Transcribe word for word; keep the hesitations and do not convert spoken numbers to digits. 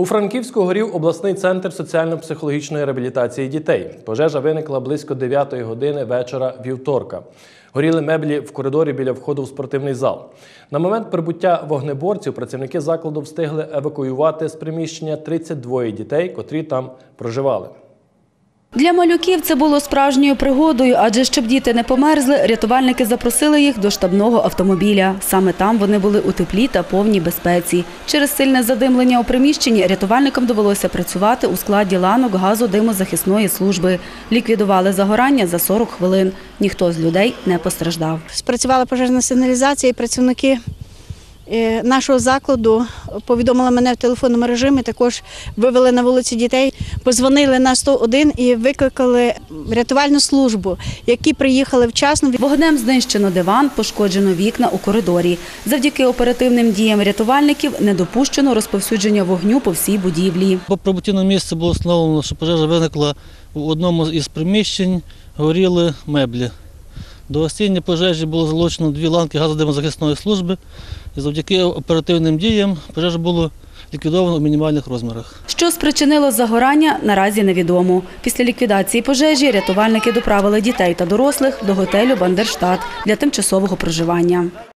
У Франківську горів обласний центр соціально-психологічної реабілітації дітей. Пожежа виникла близько дев'ятої години вечора вівторка. Горіли меблі в коридорі біля входу в спортивний зал. На момент прибуття вогнеборців працівники закладу встигли евакуювати з приміщення тридцять двоє дітей, котрі там проживали. Для малюків це було справжньою пригодою, адже щоб діти не померзли, рятувальники запросили їх до штабного автомобіля. Саме там вони були у теплі та повній безпеці. Через сильне задимлення у приміщенні рятувальникам довелося працювати у складі ланок газодимозахисної служби. Ліквідували загорання за сорок хвилин. Ніхто з людей не постраждав. Спрацювала пожежна сигналізація і працівники нашого закладу повідомили мене в телефонному режимі, також вивели на вулицю дітей, позвонили на сто один і викликали рятувальну службу, які приїхали вчасно. Вогнем знищено диван, пошкоджено вікна у коридорі. Завдяки оперативним діям рятувальників не допущено розповсюдження вогню по всій будівлі. По прибутті на місце було встановлено, що пожежа виникла у одному із приміщень, горіли меблі. До гасіння пожежі було залучено дві ланки газодимозахисної служби. І завдяки оперативним діям пожежа було ліквідовано в мінімальних розмірах. Що спричинило загорання, наразі невідомо. Після ліквідації пожежі рятувальники доправили дітей та дорослих до готелю «Бандерштат» для тимчасового проживання.